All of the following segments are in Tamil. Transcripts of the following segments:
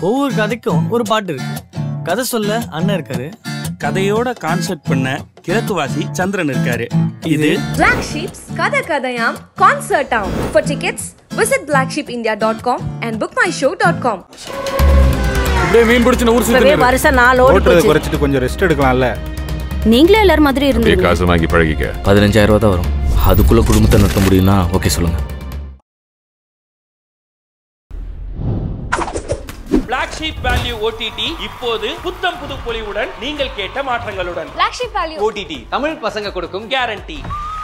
ஒவ்வொரு கதைக்கும் ஒரு பாட்டு இருக்கு. கதை சொல்ல அண்ணன் இருக்காரு. கதையோட கான்செப்ட் பண்ண கிழக்குவாசி சந்திரன் இருக்காரு. இது Black Sheep's கதை கதையாம் கான்சர்ட் ஆம். For tickets, visit blacksheepindia.com and bookmyshow.com. அப்படியே மீன் பிடிச்ச ஊர் சுத்தினே வருஷ 4 ஓட்றத குறைச்சிட்டு கொஞ்சம் ரெஸ்ட் எடுக்கலாம்ல. நீங்களே எல்லாரும் மாதிரி இருந்தீங்க. காசு வாங்கி பழகிக்க. 15,000 ரூபாய் தான் வரும். அதுக்குள்ள குடும்பத்தை நடத்த முடியும்னா ஓகே சொல்லுங்க. Black Sheep Value OTT இப்போது புத்தம் புது பொலிவுடன் நீங்கள் கேட்ட மாற்றங்களுடன். Black Sheep Value OTT Tamil பசங்க கொடுக்கும் கேரண்டி.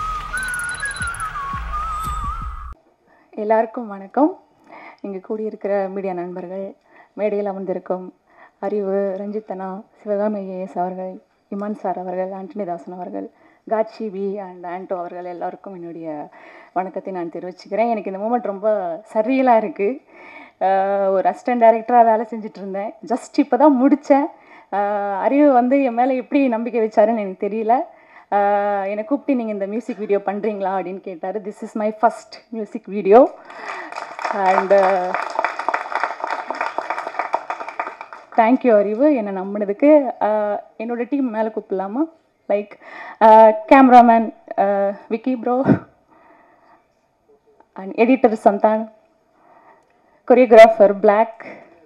எல்லாருக்கும் வணக்கம். இங்கே கூடியிருக்கிற மீடியா நண்பர்கள், மேடையில் அமர்ந்திருக்கும் அறிவு, ரஞ்சித்தனா, சிவகாமி ஐஏஎஸ் அவர்கள், இமான் சார் அவர்கள், ஆண்டனி தாசன் அவர்கள், காட்சி பி அண்ட் ஆண்டோ அவர்கள் எல்லாருக்கும் என்னுடைய வணக்கத்தை நான் தெரிவிச்சுக்கிறேன். எனக்கு இந்த மூமெண்ட் ரொம்ப சரியலாக இருக்குது. ஒரு அசிஸ்டன்ட் டைரக்டராக வேலை செஞ்சுட்டு இருந்தேன். ஜஸ்ட் இப்போ தான் முடித்தேன். அறிவு என் மேலே எப்படி நம்பிக்கை வச்சாருன்னு எனக்கு தெரியல. என்னை கூப்பிட்டு நீங்கள் இந்த மியூசிக் வீடியோ பண்ணுறீங்களா அப்படின்னு கேட்டார். This is my first music video and thank you Arivu என்னை நம்பினதுக்கு. என்னோட டீம் மேலே கூப்பிடலாமா? Like cameraman Vicky bro and editor Santhan, choreographer Black,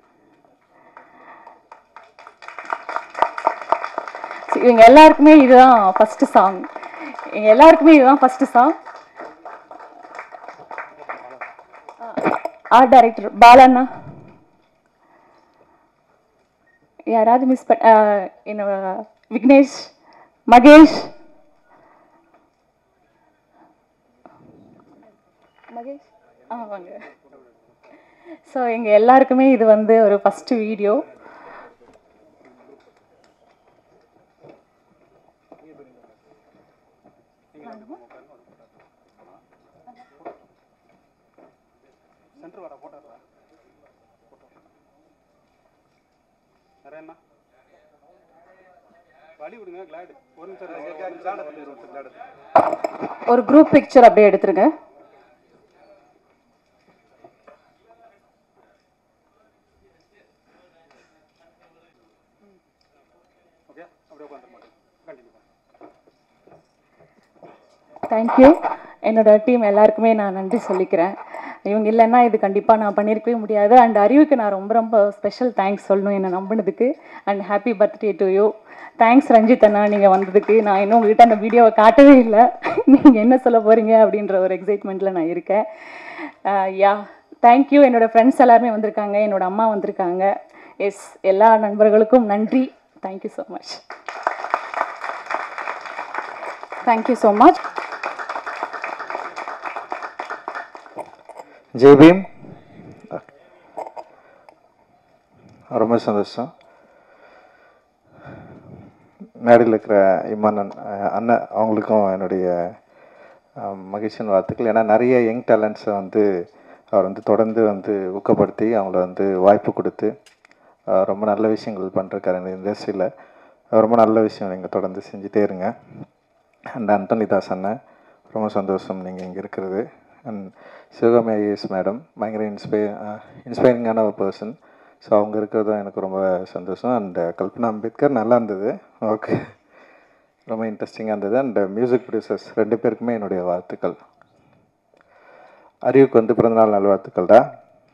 இவங்க எல்லாருக்குமே இதுதான் ஃபஸ்ட்டு சாங். ஆர்ட் டைரக்டர் பாலண்ணா, யாராவது மிஸ் என்னோட விக்னேஷ், மகேஷ் வாங்க. ஸோ எங்கள் எல்லாருக்குமே இது ஒரு ஃபஸ்ட்டு வீடியோ. ஒரு குரூப் பிக்சர் அப்படியே எடுத்துருங்க. தேங்க்யூ. என்னோட டீம் எல்லாருக்குமே நான் நன்றி சொல்லிக்கிறேன். இவங்க இல்லைன்னா இது கண்டிப்பாக நான் பண்ணியிருக்கவே முடியாது. அண்ட் அறிவுக்கு நான் ரொம்ப ரொம்ப ஸ்பெஷல் தேங்க்ஸ் சொல்லணும் என்னை நம்பினதுக்கு. And happy birthday to you. Thanks Ranjith அண்ணா, நீங்கள் வந்ததுக்கு. நான் இன்னும் உங்கள்கிட்ட அந்த வீடியோவை காட்டவே இல்லை. நீங்கள் என்ன சொல்ல போகிறீங்க அப்படின்ற ஒரு எக்ஸைட்மெண்ட்டில் நான் இருக்கேன். Yeah thank you. என்னோடய ஃப்ரெண்ட்ஸ் எல்லாருமே வந்திருக்காங்க, என்னோடய அம்மா வந்திருக்காங்க. எஸ், எல்லா நண்பர்களுக்கும் நன்றி. Thank you so much. Thank you so much. Jai Bhim. ரொம்ப சந்தோஷம். மேடையில் இருக்கிற இமான் அண்ணன் அவங்களுக்கும் என்னுடைய மகிழ்ச்சியின் வாழ்த்துக்கள். ஏன்னா நிறைய யங் டேலண்ட்ஸை அவர் தொடர்ந்து ஊக்கப்படுத்தி அவங்கள வாய்ப்பு கொடுத்து ரொம்ப நல்ல விஷயங்கள் பண்ணிருக்காரு இந்த இண்டஸ்ட்ரியில். ரொம்ப நல்ல விஷயம் நீங்கள் தொடர்ந்து செஞ்சுட்டே இருங்க. அண்ட் ஆண்டனி தாஸ் அண்ணன், ரொம்ப சந்தோஷம் நீங்கள் இங்கே இருக்கிறது. அண்ட் சிவகாமி ஐஏஎஸ் மேடம், பயங்கர இன்ஸ்பைரிங்கான ஒரு பர்சன். ஸோ அவங்க இருக்கிறது தான் எனக்கு ரொம்ப சந்தோஷம். அண்ட் கல்பனா அம்பேத்கர் நல்லா இருந்தது. ஓகே, ரொம்ப இன்ட்ரெஸ்டிங்காக இருந்தது. அண்ட் மியூசிக் ப்ரொடியூசர்ஸ் 2 பேருக்குமே என்னுடைய வாழ்த்துக்கள். அறிவுக்கு பிறந்தநாள் நல்வாழ்த்துக்கள் தான்.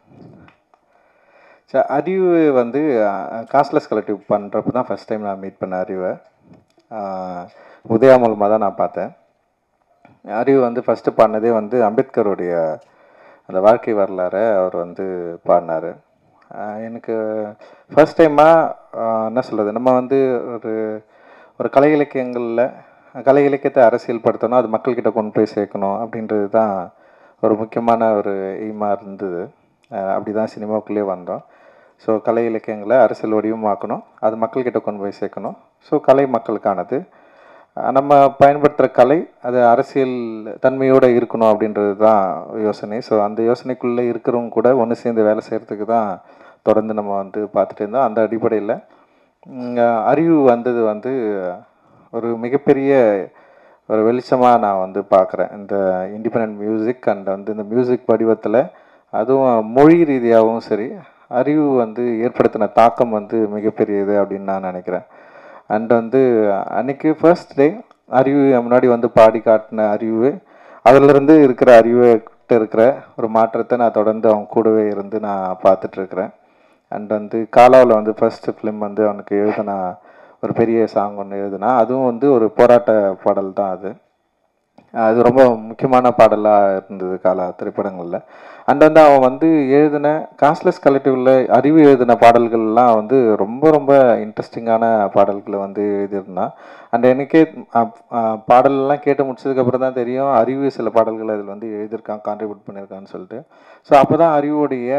சரி, அறிவு காஸ்ட்லெஸ் கலெக்டிவ் பண்ணுறப்ப தான் ஃபஸ்ட் டைம் நான் மீட் பண்ண அறிவை. உதயா மூலமாக தான் நான் பார்த்தேன். அறிவு ஃபஸ்ட்டு பாடினதே அம்பேத்கருடைய அந்த வாழ்க்கை வரலாறை அவர் பாடினார். எனக்கு ஃபஸ்ட் டைமாக என்ன சொல்கிறது, நம்ம ஒரு கலை இலக்கியத்தை அரசியல்படுத்தணும், அது மக்கள்கிட்ட கொண்டு போய் சேர்க்கணும் அப்படின்றது தான் ஒரு முக்கியமான ஒரு எய்மாக இருந்தது. அப்படி தான் சினிமாவுக்குள்ளேயே வந்தோம். ஸோ கலை இலக்கியங்களை அரசியல் வடிவமாக்கணும், அது மக்கள்கிட்ட கொண்டு போய் சேர்க்கணும். ஸோ கலை மக்களுக்கானது, நம்ம பயன்படுத்துகிற கலை அது அரசியல் தன்மையோடு இருக்கணும் அப்படின்றது தான் யோசனை. ஸோ அந்த யோசனைக்குள்ளே இருக்கிறவங்க கூட ஒன்று சேர்ந்து வேலை செய்கிறதுக்கு தான் தொடர்ந்து நம்ம பார்த்துட்டு இருந்தோம். அந்த அடிப்படையில் அறிவு ஒரு மிகப்பெரிய ஒரு வெளிச்சமாக நான் பார்க்குறேன் இந்த இண்டிபெண்டன்ட் மியூசிக். அண்ட் இந்த மியூசிக் வடிவத்தில் அதுவும் மொழி ரீதியாகவும் சரி, அறிவு வந்து ஏற்படுத்தின தாக்கம் வந்து மிகப்பெரியது அப்படின்னு நான் நினைக்கிறேன். அண்ட் வந்து அன்றைக்கி ஃபர்ஸ்ட் டே அறிவு முன்னாடி வந்து பாடி காட்டின அறிவு, அதிலிருந்து இருக்கிற அறிவுகிட்ட இருக்கிற ஒரு மாற்றத்தை நான் தொடர்ந்து அவங்க கூடவே இருந்து நான் பார்த்துட்ருக்குறேன். அண்ட் வந்து காலாவில் வந்து ஃபர்ஸ்ட் ஃபிலிம் வந்து அவனுக்கு எழுதினா ஒரு பெரிய சாங் ஒன்று எழுதுனா, அதுவும் வந்து ஒரு போராட்ட பாடல் தான். அது ரொம்ப முக்கியமான பாடலாக இருந்தது காலா திரைப்படங்களில். அண்ட் வந்து அவன் வந்து எழுதின காஸ்ட்லெஸ் கலெக்டிவில் அறிவு எழுதின பாடல்கள்லாம் வந்து ரொம்ப ரொம்ப இன்ட்ரெஸ்டிங்கான பாடல்களை வந்து எழுதியிருந்தான். அண்ட் எனக்கே பாடலெல்லாம் கேட்டு முடிச்சதுக்கப்புறம் தான் தெரியும் அறிவு சில பாடல்கள் அதில் வந்து எழுதியிருக்கான், கான்ட்ரிபியூட் பண்ணியிருக்கான்னு சொல்லிட்டு. ஸோ அப்போ தான் அறிவுடைய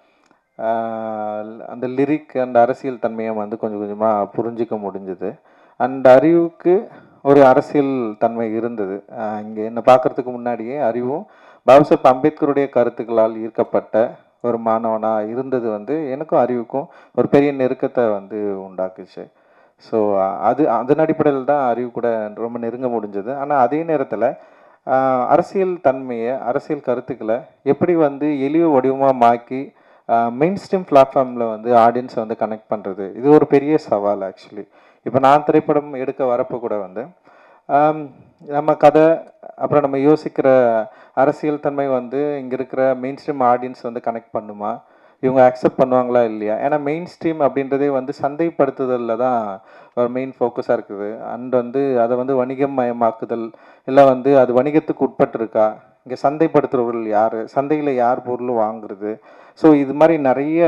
அந்த லிரிக் அண்ட் அரசியல் தன்மையை வந்து கொஞ்சம் கொஞ்சமாக புரிஞ்சிக்க முடிஞ்சுது. அண்ட் அறிவுக்கு ஒரு அரசியல் தன்மை இருந்தது. இங்கே என்னை பார்க்குறதுக்கு முன்னாடியே அறிவும் பாபாசாஹேப் அம்பேத்கருடைய கருத்துக்களால் ஈர்க்கப்பட்ட ஒரு மாணவனாக இருந்தது வந்து எனக்கும் அறிவுக்கும் ஒரு பெரிய நெருக்கத்தை வந்து உண்டாக்குச்சு. ஸோ அதன் அடிப்படையில் தான் அறிவு கூட ரொம்ப நெருங்க முடிஞ்சது. ஆனால் அதே நேரத்தில் அரசியல் தன்மையை, அரசியல் கருத்துக்களை எப்படி வந்து எளிய வடிவமாக மாக்கி மெயின் ஸ்ட்ரீம் பிளாட்ஃபார்மில் வந்து ஆடியன்ஸை வந்து கனெக்ட் பண்ணுறது, இது ஒரு பெரிய சவால் ஆக்சுவலி. இப்போ நான் திரைப்படம் எடுக்க வரப்போ கூட வந்து நம்ம கதை, அப்புறம் நம்ம யோசிக்கிற அரசியல் தன்மை வந்து இங்கே இருக்கிற மெயின் ஸ்ட்ரீம் ஆடியன்ஸ் வந்து கனெக்ட் பண்ணுமா, இவங்க அக்செப்ட் பண்ணுவாங்களா இல்லையா. ஏன்னா மெயின் ஸ்ட்ரீம் அப்படின்றதே வந்து சந்தைப்படுத்துதலில் தான் ஒரு மெயின் ஃபோக்கஸாக இருக்குது. அண்ட் வந்து அதை வந்து வணிகம் மயமாக்குதல், இல்லை வந்து அது வணிகத்துக்கு உட்பட்டிருக்கா, இங்கே சந்தைப்படுத்துகிறவர்கள் யார், சந்தையில் யார் பொருள் வாங்குறது. ஸோ இது மாதிரி நிறைய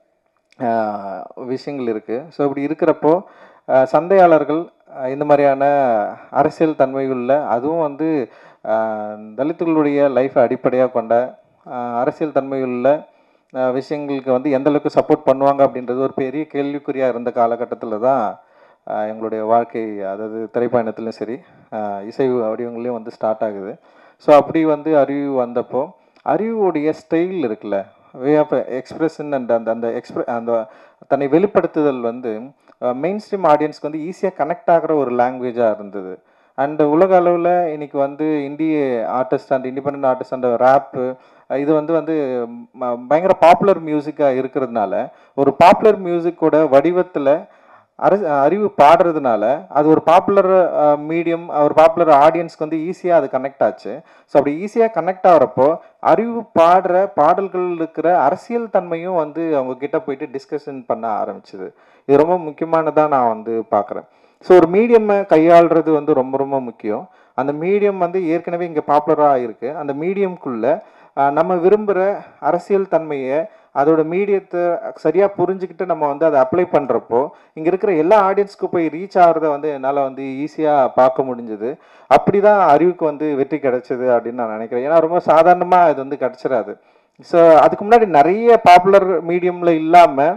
விஷயங்கள் இருக்குது. ஸோ இப்படி இருக்கிறப்போ சந்தையாளர்கள் இந்த மாதிரியான அரசியல் தன்மைகளில், அதுவும் வந்து தலித்துகளுடைய லைஃப்பை அடிப்படையாக கொண்ட அரசியல் தன்மைகளில் விஷயங்களுக்கு வந்து எந்தளவுக்கு சப்போர்ட் பண்ணுவாங்க அப்படின்றது ஒரு பெரிய கேள்விக்குறியாக இருந்த காலகட்டத்தில் தான் எங்களுடைய வாழ்க்கை, அதாவது திரைப்பயணத்துலையும் சரி இசை வடிவங்களையும் வந்து ஸ்டார்ட் ஆகுது. ஸோ அப்படி வந்து அறிவு வந்தப்போ அறிவுடைய ஸ்டைல் இருக்குல்ல, வே ஆஃப் எக்ஸ்பிரஷன் அண்ட் அந்த தன்னை வெளிப்படுத்துதல் வந்து மெயின் ஸ்ட்ரீம் ஆடியன்ஸ்க்கு வந்து ஈஸியாக கனெக்ட் ஆகிற ஒரு லாங்குவேஜாக இருந்தது. அண்ட் உலக அளவில் இன்றைக்கி வந்து Indian artist and independent artist and rap, இது வந்து பயங்கர பாப்புலர் மியூசிக்காக இருக்கிறதுனால, ஒரு பாப்புலர் மியூசிக்கோட வடிவத்தில் அறிவு பாடுறதுனால அது ஒரு பாப்புலர் மீடியம், ஒரு பாப்புலர் ஆடியன்ஸ்க்கு வந்து ஈஸியாக அது கனெக்ட் ஆச்சு. ஸோ அப்படி ஈஸியாக கனெக்ட் ஆகிறப்போ அறிவு பாடுற பாடல்கள் இருக்கிற அரசியல் தன்மையும் வந்து அவங்க கிட்ட போயிட்டு டிஸ்கஷன் பண்ண ஆரம்பிச்சுது. இது ரொம்ப முக்கியமானதாக நான் வந்து பார்க்குறேன். ஸோ ஒரு மீடியமை கையாளுறது வந்து ரொம்ப ரொம்ப முக்கியம். அந்த மீடியம் வந்து ஏற்கனவே இங்கே பாப்புலராக இருக்குது. அந்த மீடியம்குள்ளே நம்ம விரும்புகிற அரசியல் தன்மையை, அதோட மீடியத்தை சரியாக புரிஞ்சுக்கிட்டு நம்ம வந்து அதை அப்ளை பண்ணுறப்போ இங்கே இருக்கிற எல்லா ஆடியன்ஸ்க்கு போய் ரீச் ஆகிறத வந்து என்னால் வந்து ஈஸியாக பார்க்க முடிஞ்சுது. அப்படி தான் அறிவுக்கு வந்து வெற்றி கிடைச்சது அப்படின்னு நான் நினைக்கிறேன். ஏன்னா ரொம்ப சாதாரணமாக இது வந்து கிடச்சிடாது. ஸோ அதுக்கு முன்னாடி நிறைய பாப்புலர் மீடியமில் இல்லாமல்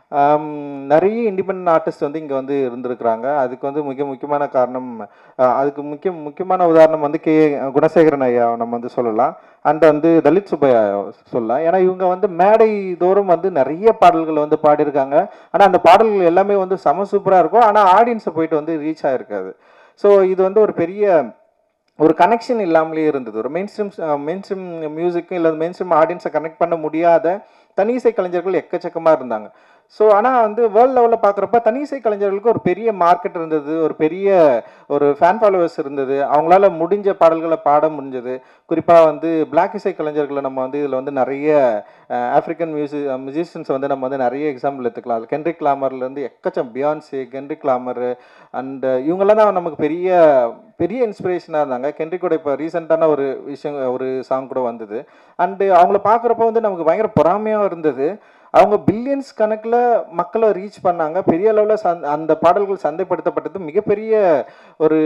நிறைய இண்டிபெண்ட் ஆர்டிஸ்ட் வந்து இங்கே வந்து இருந்திருக்கிறாங்க. அதுக்கு வந்து முக்கியமான காரணம், அதுக்கு முக்கியமான உதாரணம் வந்து குணசேகரன் ஐயா நம்ம வந்து சொல்லலாம். அண்ட் வந்து தலித் சுப்பையா சொல்லலாம். ஏன்னா இவங்க வந்து மேடை தோறும் வந்து நிறைய பாடல்கள் வந்து பாடியிருக்காங்க. ஆனால் அந்த பாடல்கள் எல்லாமே வந்து செம சூப்பராக இருக்கும். ஆனால் ஆடியன்ஸை போயிட்டு வந்து ரீச் ஆகிருக்காது. ஸோ இது வந்து ஒரு பெரிய ஒரு கனெக்ஷன் இல்லாமலே இருந்தது. ஒரு மெயின் ஸ்ட்ரீம் மியூசிக்கும் இல்லை மெயின் ஸ்ட்ரீம் ஆடியன்ஸை கனெக்ட் பண்ண முடியாத தனி இசை கலைஞர்கள் எக்கச்சக்கமாக இருந்தாங்க. ஸோ ஆனால் வந்து வேர்ல்டு லெவலில் பார்க்குறப்ப தனி இசை கலைஞர்களுக்கு ஒரு பெரிய மார்க்கெட் இருந்தது, ஒரு பெரிய ஒரு ஃபேன் ஃபாலோவர்ஸ் இருந்தது, அவங்களால முடிஞ்ச பாடல்களை பாட முடிஞ்சது. குறிப்பாக வந்து பிளாக் இசை கலைஞர்களை நம்ம வந்து இதில் வந்து நிறைய ஆஃப்ரிக்கன் மியூசிஷியன்ஸ் வந்து நம்ம வந்து நிறைய எக்ஸாம்பிள் எடுத்துக்கலாம். அது கென்ட்ரிக் லாமர்லேருந்து பியான்சே, கென்ட்ரிக் லாமர் அண்ட் இவங்கெல்லாம் தான் நமக்கு பெரிய பெரிய இன்ஸ்பிரேஷனாக இருந்தாங்க. கென்ட்ரிக்கோட இப்போ ரீசெண்டான ஒரு விஷயம், ஒரு சாங் கூட வந்தது. அண்டு அவங்கள பார்க்குறப்ப வந்து நமக்கு பயங்கர பொறாமையாக இருந்தது. அவங்க பில்லியன்ஸ் கணக்கில் மக்களை ரீச் பண்ணாங்க. பெரிய அளவில் அந்த பாடல்கள் சந்தைப்படுத்தப்பட்டது. மிகப்பெரிய ஒரு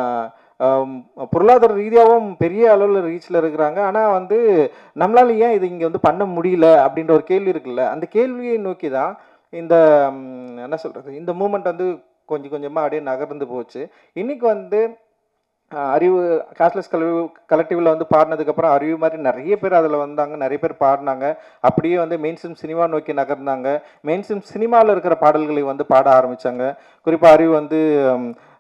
பொருளாதார ரீதியாகவும் பெரிய அளவில் ரீச்சில் இருக்கிறாங்க. ஆனால் வந்து நம்மளால ஏன் இது இங்கே வந்து பண்ண முடியல அப்படின்ற ஒரு கேள்வி இருக்குல்ல, அந்த கேள்வியை நோக்கி தான் இந்த என்ன சொல்கிறது, இந்த மூமெண்ட் வந்து கொஞ்சம் கொஞ்சமாக அப்படியே நகர்ந்து போச்சு. இன்றைக்கி வந்து அறிவு காஸ்ட்லெஸ் கலெக்டிவில் வந்து பாடினதுக்கப்புறம் அறிவு மாதிரி நிறைய பேர் அதில் வந்தாங்க, நிறைய பேர் பாடினாங்க. அப்படியே வந்து மெயின் ஸ்ட்ரீம் சினிமா நோக்கி நகர்ந்தாங்க. மெயின் ஸ்ட்ரீம் சினிமாவில் இருக்கிற பாடல்களை வந்து பாட ஆரம்பித்தாங்க. குறிப்பாக அறிவு வந்து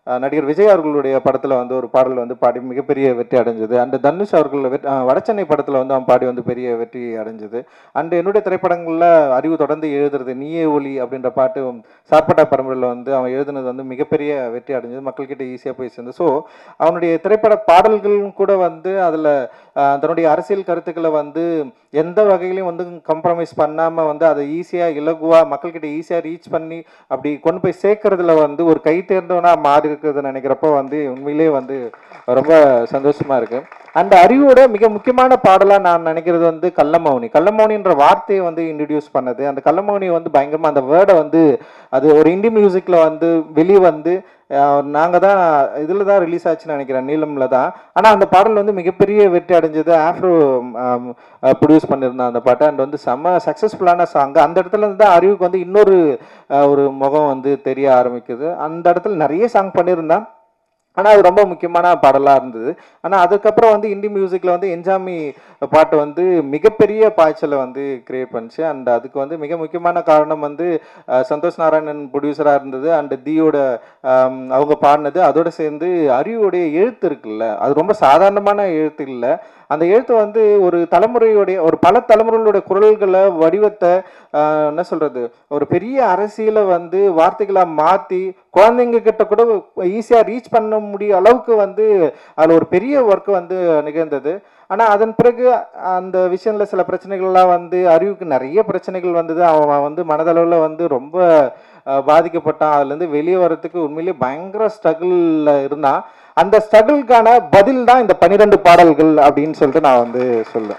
நடிகர் விஜய் அவர்களுடைய படத்தில் வந்து ஒரு பாடல் வந்து பாடி மிகப்பெரிய வெற்றி அடைஞ்சது. அண்ட் தனுஷ் அவர்கள் வடச்சென்னை படத்தில் வந்து அவன் பாடி வந்து பெரிய வெற்றி அடைஞ்சது. அண்ட் என்னுடைய திரைப்படங்களில் அறிவு தொடர்ந்து எழுதுறது நீயே ஒலி அப்படின்ற பாட்டு சார்பட்டா பரம்பரையில் வந்து அவன் எழுதுனது வந்து மிகப்பெரிய வெற்றி அடைஞ்சது, மக்கள்கிட்ட ஈஸியாக போய் சேர்ந்து. ஸோ அவனுடைய திரைப்பட பாடல்களும் கூட வந்து அதில் தன்னுடைய அரசியல் கருத்துக்களை வந்து எந்த வகையிலையும் வந்து கம்ப்ரமைஸ் பண்ணாமல் வந்து அதை ஈஸியாக இலகுவாக மக்கள்கிட்ட ஈஸியாக ரீச் பண்ணி அப்படி கொண்டு போய் சேர்க்கறதுல வந்து ஒரு கை தேர்ந்தவனாக மாறி இருக்கிறது நினைக்கிறப்போ வந்து உண்மையிலே வந்து ரொம்ப சந்தோஷமாக இருக்குது. அந்த அறிவோட மிக முக்கியமான பாடலாக நான் நினைக்கிறது வந்து கள்ளமௌனி. கள்ளமௌனின்ற வார்த்தையை வந்து இன்ட்ரடியூஸ் பண்ணது. அந்த கள்ளமௌனி வந்து பயங்கரமாக அந்த வேர்டை வந்து அது ஒரு இந்தி மியூசிக்கில் வந்து வெளியே வந்து நாங்கள் தான் இதில் தான் ரிலீஸ் ஆச்சுன்னு நினைக்கிறேன், நீளமில் தான். ஆனால் அந்த பாடல் வந்து மிகப்பெரிய வெற்றி அடைஞ்சது. ஆஃப்ரோ ப்ரொடியூஸ் பண்ணியிருந்தேன் அந்த பாட்டை. அண்ட் வந்து செம்ம சக்ஸஸ்ஃபுல்லான சாங். அந்த இடத்துல இருந்து தான் அறிவுக்கு வந்து இன்னொரு ஒரு முகம் வந்து தெரிய ஆரம்பிக்குது. அந்த இடத்துல நிறைய சாங் பண்ணியிருந்தான், ஆனால் அது ரொம்ப முக்கியமான பாடலாக இருந்தது. ஆனால் அதுக்கப்புறம் வந்து இந்தி மியூசிக்கில் வந்து என்ஜாமி பாட்டு வந்து மிகப்பெரிய பாய்ச்சலை வந்து கிரியேட் பண்ணிச்சு. அண்ட் அதுக்கு வந்து மிக முக்கியமான காரணம் வந்து சந்தோஷ் நாராயணன் ப்ரொடியூசராக இருந்தது. அண்ட் தீயோட அவங்க பாடினது. அதோடு சேர்ந்து அறிவுடைய எழுத்து இருக்குல்ல, அது ரொம்ப சாதாரணமான எழுத்து இல்லை. அந்த எழுத்து வந்து ஒரு தலைமுறையுடைய ஒரு பல தலைமுறைகளுடைய குரல்களை வடிவத்தை என்ன சொல்கிறது ஒரு பெரிய அரசியலை வந்து வார்த்தைகளாக மாற்றி குழந்தைங்க கிட்ட கூட ஈஸியாக ரீச் பண்ண முடிய அளவுக்கு வந்து அதில் ஒரு பெரிய ஒர்க்கு வந்து நிகழ்ந்தது. ஆனால் அதன் பிறகு அந்த விஷயத்தில் சில பிரச்சனைகள்லாம் வந்து அறிவுக்கு நிறைய பிரச்சனைகள் வந்தது. அவன் வந்து மனதளவில் வந்து ரொம்ப பாதிக்கப்பட்டான். அதுலேருந்து வெளியே வர்றதுக்கு உண்மையிலேயே பயங்கர ஸ்ட்ரகிளில் இருந்தான். அந்த ஸ்ட்ரகிளுக்கான பதில் தான் இந்த 12 பாடல்கள் அப்படின்னு சொல்லிட்டு நான் வந்து சொல்லுவேன்.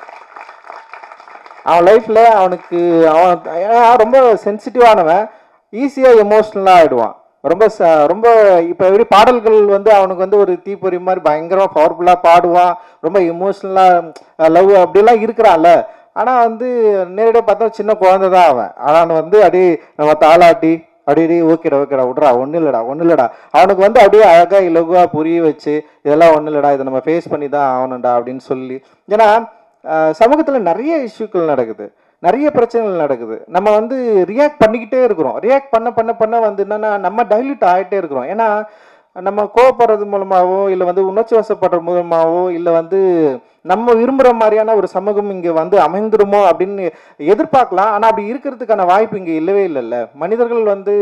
அவன் லைஃப்பில் அவனுக்கு அவன் ரொம்ப சென்சிட்டிவானவன், ஈஸியாக எமோஷ்னலாக ஆகிடுவான். ரொம்ப இப்போ எப்படி பாடல்கள் வந்து அவனுக்கு வந்து ஒரு தீப்பொறி மாதிரி பயங்கரமாக பவர்ஃபுல்லாக பாடுவான், ரொம்ப எமோஷ்னலாக லவ் அப்படிலாம் இருக்கிறான்ல. ஆனால் வந்து நேரடியாக பார்த்தா சின்ன குழந்தை தான் அவன். ஆனால் வந்து அப்படியே நம்ம தாளாட்டி அப்படியே ஓகேடா விட்றா ஒன்றும் இல்லைடா அவனுக்கு வந்து அப்படியே அழகாக இலகுவாக புரிய வச்சு இதெல்லாம் ஒன்றும் இல்லைடா, இதை நம்ம ஃபேஸ் பண்ணி தான் ஆகணும்டா அப்படின்னு சொல்லி. ஏன்னா சமூகத்தில் நிறைய இஷ்யூக்கள் நடக்குது, நிறைய பிரச்சனைகள் நடக்குது. நம்ம வந்து ரியாக்ட் பண்ணிக்கிட்டே இருக்கிறோம். ரியாக்ட் பண்ண வந்து என்னென்னா நம்ம டைல்யூட் ஆகிட்டே இருக்கிறோம். ஏன்னா நம்ம கோவப்படுறது மூலமாகவோ இல்லை வந்து உணர்ச்சி வசப்படுற மூலமாகவோ இல்லை வந்து நம்ம விரும்புகிற மாதிரியான ஒரு சமூகம் இங்கே வந்து அமைந்துருமோ அப்படின்னு எதிர்பார்க்கலாம். ஆனால் அப்படி இருக்கிறதுக்கான வாய்ப்பு இங்கே இல்லவே இல்லைல்ல. மனிதர்கள் வந்து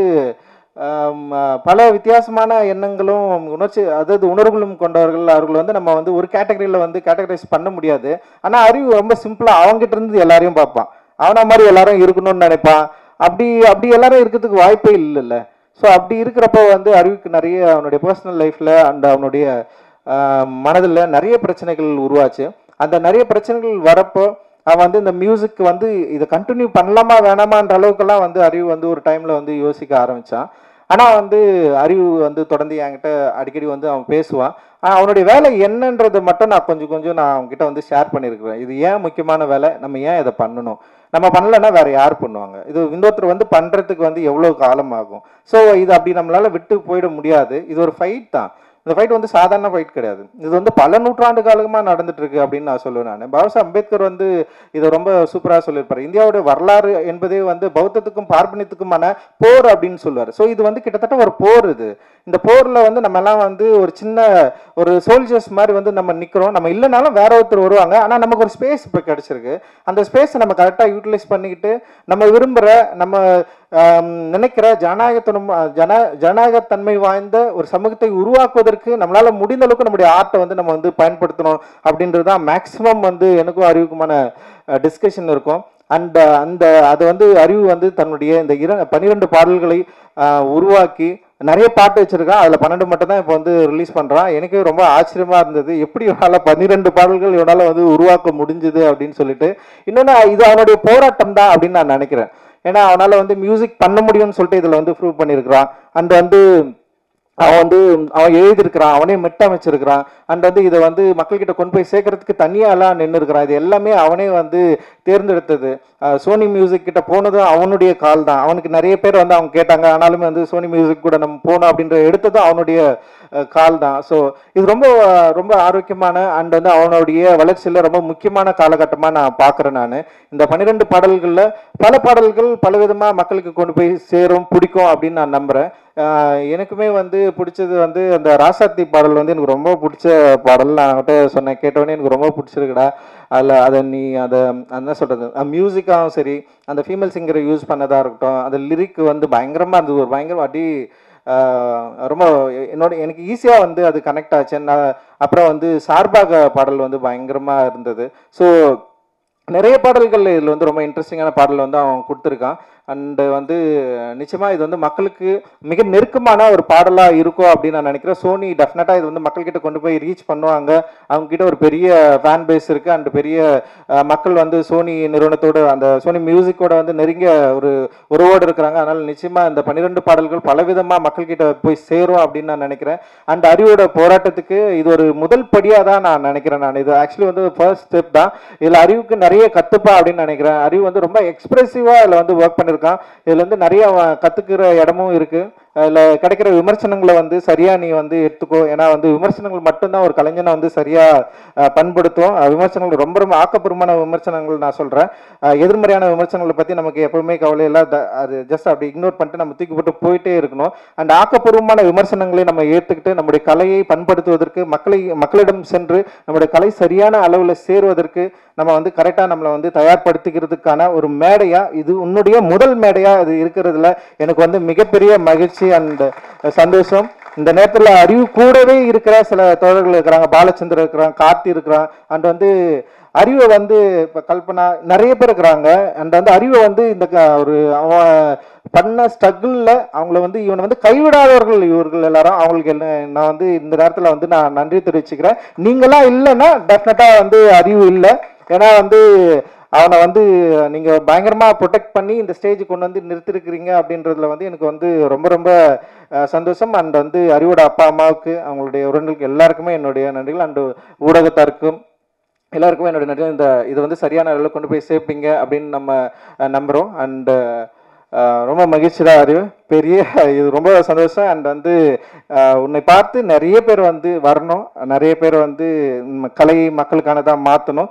பல வித்தியாசமான எண்ணங்களும் உணர்வுகளும் கொண்டவர்கள். அவர்கள் வந்து நம்ம வந்து ஒரு கேட்டகரியில் வந்து கேட்டகரைஸ் பண்ண முடியாது. ஆனால் அறிவு ரொம்ப சிம்பிளாக அவங்ககிட்ட இருந்து எல்லாரையும் பார்ப்பான். அவனை மாதிரி எல்லாரும் இருக்கணும்னு நினைப்பான். அப்படி எல்லாரும் இருக்கிறதுக்கு வாய்ப்பே இல்லைல்ல. ஸோ அப்படி இருக்கிறப்போ வந்து அறிவுக்கு நிறைய அவனுடைய பர்சனல் லைஃப்பில் அண்ட் அவனுடைய மனதில் நிறைய பிரச்சனைகள் உருவாச்சு. அந்த நிறைய பிரச்சனைகள் வரப்போ அவன் வந்து இந்த மியூசிக் வந்து இதை கண்டினியூ பண்ணலாமா வேணாமான்ற அளவுக்குலாம் வந்து அறிவு வந்து ஒரு டைமில் வந்து யோசிக்க ஆரம்பித்தான். ஆனால் வந்து அறிவு வந்து தொடர்ந்து என்கிட்ட அடிக்கடி வந்து அவன் பேசுவான். அவனுடைய வேலை என்னன்றது மட்டும் நான் கொஞ்சம் நான் அவங்ககிட்ட வந்து ஷேர் பண்ணியிருக்கிறேன். இது ஏன் முக்கியமான வேலை, நம்ம ஏன் இதை பண்ணணும், நம்ம பண்ணலைன்னா வேறு யார் பண்ணுவாங்க, இது இன்னொருத்தர் வந்து பண்ணுறதுக்கு வந்து எவ்வளோ காலம் ஆகும். ஸோ இது அப்படி நம்மளால் விட்டு போயிட முடியாது. இது ஒரு ஃபைட் தான். இந்த ஃபைட் வந்து சாதாரண ஃபைட் கிடையாது. இது வந்து பல நூற்றாண்டு காலமாக நடந்துட்டு இருக்கு அப்படின்னு நான் சொல்லுவேன். நான் பாபாசாஹேப் அம்பேத்கர் வந்து இதை ரொம்ப சூப்பராக சொல்லியிருப்பார். இந்தியாவுடைய வரலாறு என்பதே வந்து பௌத்தத்துக்கும் பார்ப்பனியத்துக்குமான போர் அப்படின்னு சொல்லுவார். ஸோ இது வந்து கிட்டத்தட்ட ஒரு போர். இந்த போரில் வந்து நம்ம எல்லாம் வந்து ஒரு சின்ன ஒரு சோல்ஜர்ஸ் மாதிரி வந்து நம்ம நிற்கிறோம். நம்ம இல்லைனாலும் வேற ஒருத்தர் வருவாங்க. ஆனால் நமக்கு ஒரு ஸ்பேஸ் இப்போ கிடைச்சிருக்கு. அந்த ஸ்பேஸை நம்ம கரெக்டாக யூட்டிலைஸ் பண்ணிக்கிட்டு நம்ம விரும்புகிற நம்ம நினைக்கிற ஜனநாயகத்தன்மை வாய்ந்த ஒரு சமூகத்தை உருவாக்குவதற்கு நம்மளால் முடிந்த அளவுக்கு நம்முடைய ஆர்ட்டை வந்து நம்ம வந்து பயன்படுத்தணும் அப்படின்றது தான் மேக்ஸிமம் வந்து எனக்கும் அறிவுக்குமான டிஸ்கஷன் இருக்கும். அண்ட் அது வந்து அறிவு வந்து தன்னுடைய இந்த 12 பாடல்களை உருவாக்கி நிறைய பாட்டு வச்சிருக்கான். அதில் 12 மட்டும் தான் இப்போ வந்து ரிலீஸ் பண்ணுறான். எனக்கு ரொம்ப ஆச்சரியமா இருந்தது, எப்படி இவனால் 12 பாடல்கள் இவனால் வந்து உருவாக்க முடிஞ்சுது அப்படின்னு சொல்லிட்டு. இன்னொன்று இது அவனுடைய போராட்டம் தான் அப்படின்னு நான் நினைக்கிறேன். ஏன்னா அவனால் வந்து மியூசிக் பண்ண முடியும்னு சொல்லிட்டு இதில் வந்து ப்ரூவ் பண்ணியிருக்கிறான். அண்ட் வந்து அவன் எழுதியிருக்கிறான், அவனே மெட்டமைச்சிருக்கிறான். அண்ட் வந்து இதை வந்து மக்கள்கிட்ட கொண்டு போய் சேர்க்கறதுக்கு தனியாலாம் நின்று இருக்கிறான். இது எல்லாமே அவனே வந்து தேர்ந்தெடுத்தது. சோனி மியூசிக் கிட்ட போனதும் அவனுடைய கால் தான். அவனுக்கு நிறைய பேர் வந்து அவங்க கேட்டாங்க, ஆனாலுமே வந்து சோனி மியூசிக் கூட நம்ம போனோம் அப்படின்ற எடுத்ததும் அவனுடைய கால் தான். ஸோ இது ரொம்ப ரொம்ப ஆரோக்கியமான அண்ட் வந்து அவனுடைய வளர்ச்சியில் ரொம்ப முக்கியமான காலகட்டமாக நான் பார்க்குறேன். நான் இந்த 12 பாடல்களில் பல பாடல்கள் பலவிதமாக மக்களுக்கு கொண்டு போய் சேரும், பிடிக்கும் அப்படின்னு நான் நம்புகிறேன். எனக்குமே வந்து பிடிச்சது வந்து அந்த ராசாத்தி பாடல் வந்து எனக்கு ரொம்ப பிடிச்ச பாடல். நான் அவன்கிட்ட சொன்னேன், கேட்டவொடனே எனக்கு ரொம்ப பிடிச்சிருக்குடா. அதை நீ அதை என்ன சொல்கிறது, மியூசிக்காகவும் சரி, அந்த ஃபீமேல் சிங்கரை யூஸ் பண்ணதாக இருக்கட்டும், அந்த லிரிக் வந்து பயங்கரமாக இருந்தது. ஒரு பயங்கரம் அடி ரொம்ப எனக்கு ஈஸியாக வந்து அது கனெக்ட் ஆச்சு. அப்புறம் வந்து சார்பாக பாடல் வந்து பயங்கரமாக இருந்தது. ஸோ நிறைய பாடல்கள் இதில் வந்து ரொம்ப இன்ட்ரெஸ்டிங்கான பாடல் வந்து அவன் கொடுத்துருக்கான். அண்டு வந்து நிச்சயமாக இது வந்து மக்களுக்கு மிக நெருக்கமான ஒரு பாடலாக இருக்கும் அப்படின்னு நான் நினைக்கிறேன். சோனி டெஃபினட்டாக இது வந்து மக்கள்கிட்ட கொண்டு போய் ரீச் பண்ணுவாங்க. அவங்ககிட்ட ஒரு பெரிய ஃபேன் பேஸ் இருக்குது. அண்டு பெரிய மக்கள் வந்து சோனி நிறுவனத்தோடு அந்த சோனி மியூசிக்கோட வந்து நெருங்கிய ஒரு உறவோடு இருக்கிறாங்க. அதனால் நிச்சயமாக இந்த 12 பாடல்கள் பலவிதமாக மக்கள்கிட்ட போய் சேரும் அப்படின்னு நான் நினைக்கிறேன். அண்ட் அறிவோட போராட்டத்துக்கு இது ஒரு முதல் படியாக தான் நான் நினைக்கிறேன். நான் இது ஆக்சுவலி வந்து ஃபர்ஸ்ட் ஸ்டெப் தான். இதில் அறிவுக்கு நிறைய கற்றுப்பா அப்படின்னு நினைக்கிறேன். அறிவு வந்து ரொம்ப எக்ஸ்பிரசிவாக இதில் வந்து ஒர்க் பண்ணியிருக்கான். இதுல வந்து நிறைய கத்துக்கிற இடமும் இருக்கு. அதில் கிடைக்கிற விமர்சனங்களை வந்து சரியா நீ வந்து எடுத்துக்கோ. ஏன்னா வந்து விமர்சனங்கள் மட்டும்தான் ஒரு கலைஞனை வந்து சரியா பண்படுத்தும். விமர்சனங்கள் ரொம்ப ரொம்ப ஆக்கப்பூர்வமான விமர்சனங்கள் நான் சொல்றேன். எதிர்மறையான விமர்சனங்களை பத்தி நமக்கு எப்பவுமே கவலை இல்லை. அது ஜஸ்ட் அப்படி இக்னோர் பண்ணிட்டு நம்ம தூக்கி போட்டு போயிட்டே இருக்கணும். அண்ட் ஆக்கப்பூர்வமான விமர்சனங்களை நம்ம ஏற்றுக்கிட்டு நம்முடைய கலையை பண்படுத்துவதற்கு மக்களிடம் சென்று நம்முடைய கலை சரியான அளவில் சேருவதற்கு நம்ம வந்து கரெக்டாக நம்மளை வந்து தயார்படுத்திக்கிறதுக்கான ஒரு மேடையா இது உன்னுடைய முதல் மேடையா இது இருக்கிறதுல எனக்கு வந்து மிகப்பெரிய மகிழ்ச்சி அண்ட் சந்தோஷம். இந்த நேரத்தில் அறிவு கூடவே இருக்கிற சில தோழர்கள் இருக்கிறாங்க. பாலச்சந்திரன் இருக்கிறாங்க, கார்த்தி இருக்கிறான். அண்ட் வந்து அறிவை வந்து இப்போ கல்பனா நிறைய பேர் இருக்கிறாங்க. அண்ட் வந்து அறிவை வந்து இந்த ஒரு அவன் பண்ண ஸ்ட்ரகிளில் அவங்கள வந்து இவனை வந்து கைவிடாதவர்கள் இவர்கள் எல்லாரும். அவங்களுக்கு நான் வந்து இந்த நேரத்தில் வந்து நான் நன்றி தெரிவிச்சுக்கிறேன். நீங்களாம் இல்லைன்னா டெஃபினட்டாக வந்து அறிவு இல்லை. ஏன்னா வந்து அவனை வந்து நீங்கள் பயங்கரமாக ப்ரொடெக்ட் பண்ணி இந்த ஸ்டேஜ் கொண்டு வந்து நிறுத்திருக்கிறீங்க அப்படின்றதுல வந்து எனக்கு வந்து ரொம்ப ரொம்ப சந்தோஷம். அண்ட் வந்து அறிவோட அப்பா அம்மாவுக்கு, அவங்களுடைய உறவுகளுக்கு எல்லாருக்குமே என்னுடைய நன்றிகள். அண்டு ஊடகத்தாருக்கும் எல்லாருக்குமே என்னுடைய நன்றி. இது வந்து சரியான அளவில் கொண்டு போய் சேர்ப்பீங்க அப்படின்னு நம்ம நம்புகிறோம். அண்டு ரொம்ப மகிழ்ச்சி தான் அறிவு, பெரிய இது ரொம்ப சந்தோஷம். அண்ட் வந்து உன்னை பார்த்து நிறைய பேர் வந்து வரணும், நிறைய பேர் வந்து கலையை மக்களுக்கானதாக மாற்றணும்.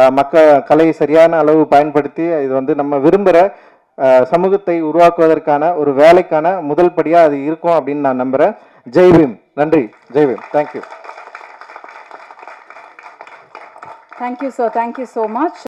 கலையை சரியான அளவு பயன்படுத்தி இது வந்து நம்ம விரும்புகிற சமூகத்தை உருவாக்குவதற்கான ஒரு வேலைக்கான முதல் படியாக அது இருக்கும் அப்படின்னு நான் நம்புகிறேன். ஜெய்பீம். நன்றி. Jai Bhim. Thank you. Thank you sir. Thank you so much.